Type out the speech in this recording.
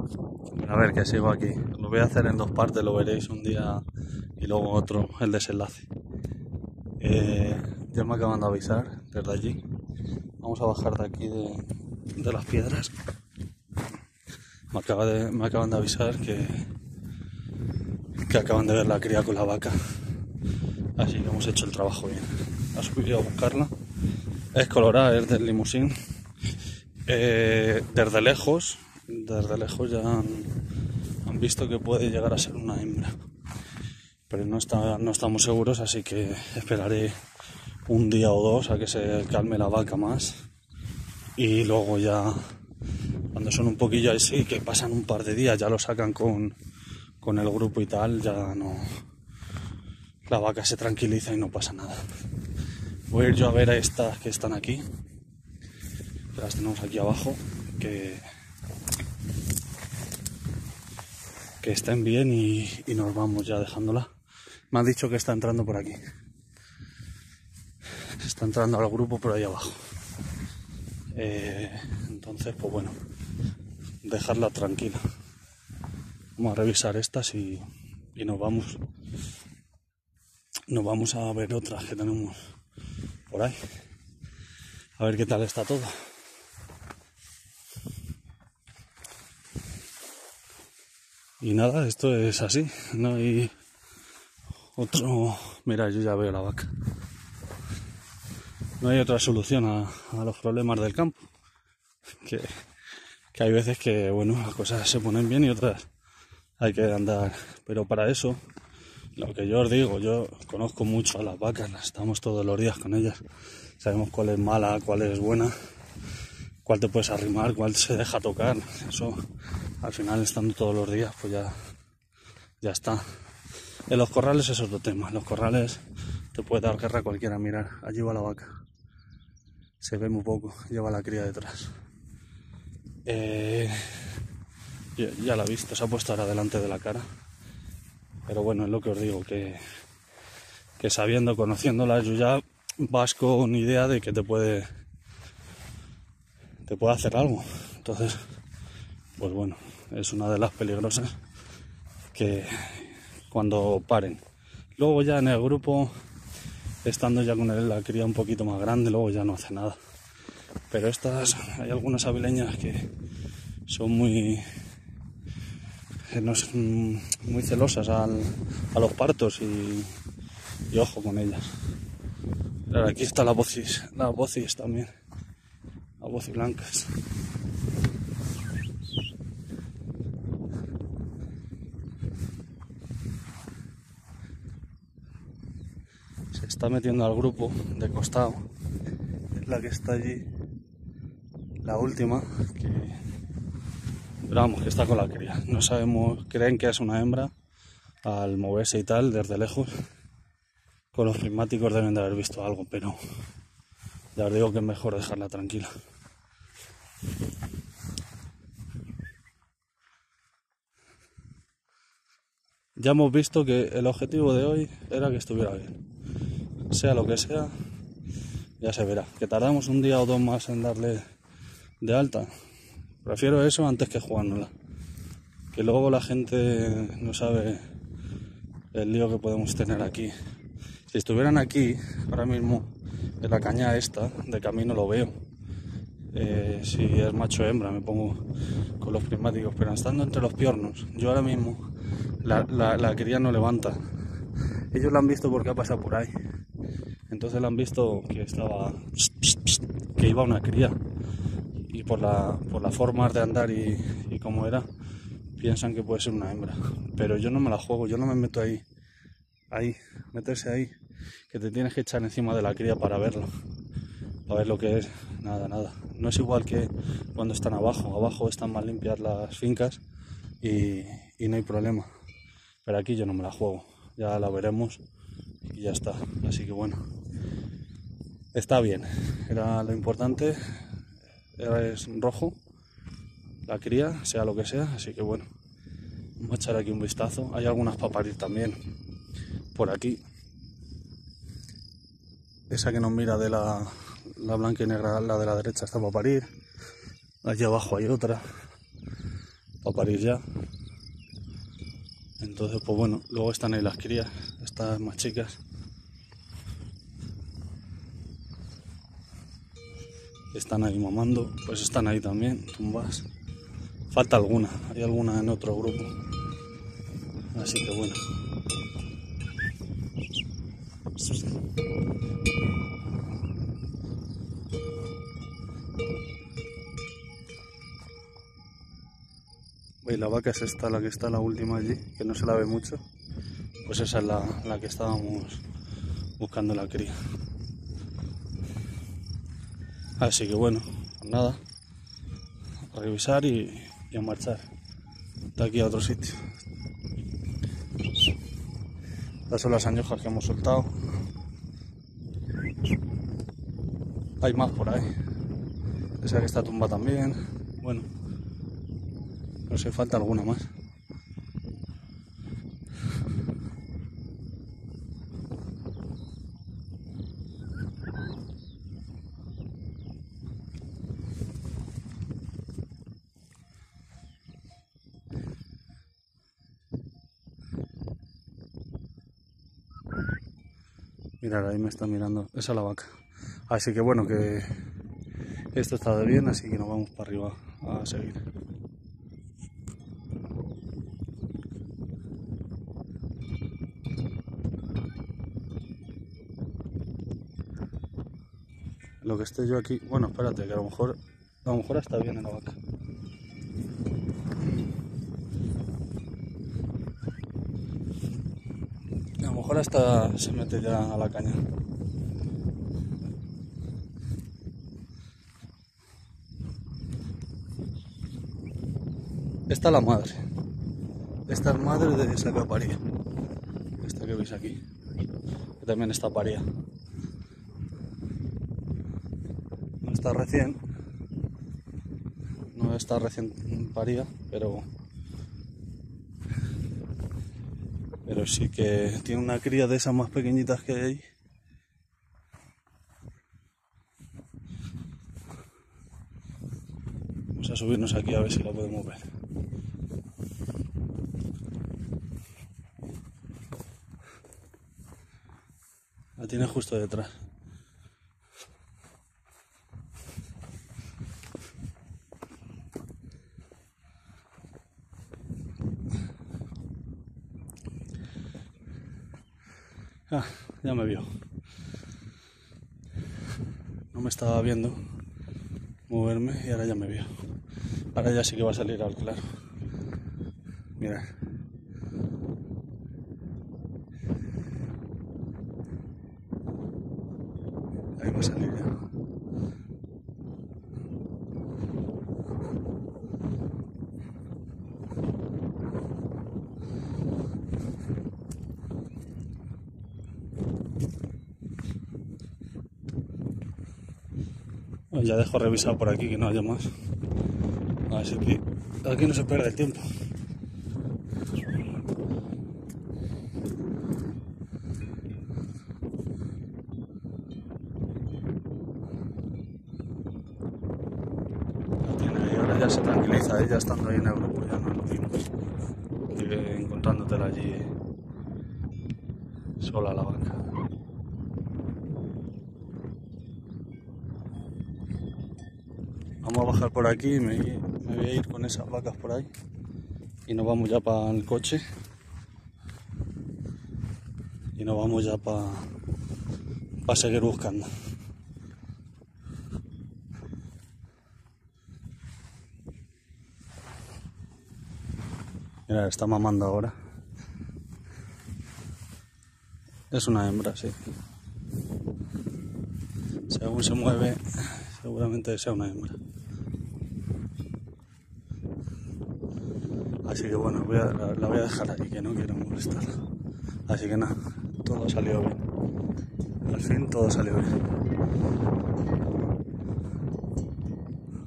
A ver, que sigo aquí. Lo voy a hacer en dos partes, lo veréis un día y luego otro, el desenlace. Ya me acaban de avisar desde allí. Vamos a bajar de aquí de las piedras. Me acaban de avisar que acaban de ver la cría con la vaca. Así que hemos hecho el trabajo bien. Ha subido a buscarla. Es colorada, es del limusín. Desde lejos ya han visto que puede llegar a ser una hembra. Pero no estamos seguros, así que esperaré un día o dos a que se calme la vaca más. Y luego ya, cuando son un poquillo así, que pasan un par de días, ya lo sacan con el grupo y tal, ya no... La vaca se tranquiliza y no pasa nada. Voy a ir yo a ver a estas que están aquí, que las tenemos aquí abajo, que estén bien y nos vamos ya dejándola. Me han dicho que está entrando por aquí. Está entrando al grupo por ahí abajo. Entonces, pues bueno, dejarla tranquila. Vamos a revisar estas y nos vamos. Nos vamos a ver otras que tenemos por ahí. A ver qué tal está todo. Y nada, esto es así. No hay otro... Mira, yo ya veo la vaca. No hay otra solución a los problemas del campo. Que hay veces que, bueno, las cosas se ponen bien y otras hay que andar. Pero para eso, lo que yo os digo, yo conozco mucho a las vacas, estamos todos los días con ellas. Sabemos cuál es mala, cuál es buena, cuál te puedes arrimar, cuál se deja tocar. Eso, al final, estando todos los días, pues ya está. En los corrales es otro tema. En los corrales te puede dar guerra cualquiera. Mirar, allí va la vaca. Se ve muy poco, lleva la cría detrás. Ya la he visto, se ha puesto ahora delante de la cara. Pero bueno, es lo que os digo, que sabiendo, conociéndola, yo ya vas con idea de que te puede hacer algo. Entonces, pues bueno, es una de las peligrosas que cuando paren. Luego ya en el grupo, estando ya con la cría un poquito más grande, luego ya no hace nada. Pero estas, hay algunas avileñas que son muy celosas a los partos y ojo con ellas. Pero aquí está las bocis también, las bocis blancas. Se está metiendo al grupo de costado, es la que está allí, la última, pero vamos, que está con la cría. No sabemos, creen que es una hembra al moverse y tal, desde lejos. Con los prismáticos deben de haber visto algo, pero ya os digo que es mejor dejarla tranquila. Ya hemos visto que el objetivo de hoy era que estuviera bien. Sea lo que sea, ya se verá. Que tardamos un día o dos más en darle de alta. Prefiero eso antes que jugárnosla. Que luego la gente no sabe el lío que podemos tener aquí. Si estuvieran aquí, ahora mismo, en la caña esta, de camino lo veo. Si es macho o hembra, me pongo con los prismáticos. Pero estando entre los piornos, yo ahora mismo, la cría no levanta. Ellos la han visto porque ha pasado por ahí. Entonces la han visto que iba una cría. Y por la forma de andar y cómo era, piensan que puede ser una hembra. Pero yo no me la juego, yo no me meto ahí, meterse ahí, que te tienes que echar encima de la cría para verlo, para ver lo que es. Nada. No es igual que cuando están abajo están más limpias las fincas y no hay problema. Pero aquí yo no me la juego, ya la veremos y ya está. Así que bueno, está bien, era lo importante. Es rojo la cría, sea lo que sea, así que bueno, vamos a echar aquí un vistazo. Hay algunas para parir también por aquí. Esa que nos mira de la blanca y negra, la de la derecha, está para parir. Allí abajo hay otra. para parir ya. Entonces, pues bueno, luego están ahí las crías, estas más chicas. Están ahí mamando, pues están ahí también, tumbas. Falta alguna, hay alguna en otro grupo. Así que bueno. Y la vaca es esta, la que está la última allí, que no se la ve mucho. Pues esa es la que estábamos buscando la cría. Así que bueno, pues nada, a revisar y a marchar de aquí a otro sitio. Estas son las añojas que hemos soltado. Hay más por ahí. Esa que está tumba también. Bueno, no sé, falta alguna más. Mirad, ahí me está mirando. Esa es la vaca. Así que bueno, que esto está bien, así que nos vamos para arriba a seguir. Lo que esté yo aquí, bueno, espérate, que a lo mejor está bien en la vaca. A lo mejor hasta se mete ya a la caña. Esta es la madre. Esta es madre de esa que paría. Esta que veis aquí. Que también está paría. No está recién paría, pero sí que tiene una cría de esas más pequeñitas que hay. Vamos a subirnos aquí a ver si la podemos ver. La tiene justo detrás. Ah, ya me vio. No me estaba viendo moverme y ahora ya me vio. Ahora ya sí que va a salir al claro. Mirad. Ahí va a salir ya. Ya dejo revisar por aquí que no haya más. Así que aquí no se pierde el tiempo. Y ahora ya se tranquiliza, ella estando ahí en el grupo ya no es lo mismo que encontrándotela allí sola la vaca. Vamos a bajar por aquí, me voy a ir con esas vacas por ahí y nos vamos ya para el coche y nos vamos ya para seguir buscando. Mira, está mamando ahora. Es una hembra, sí. Según se mueve, seguramente sea una hembra. Así que bueno, la voy a dejar ahí, que no quiero molestarla. Así que nada, todo ha salido bien. Al fin todo salió bien.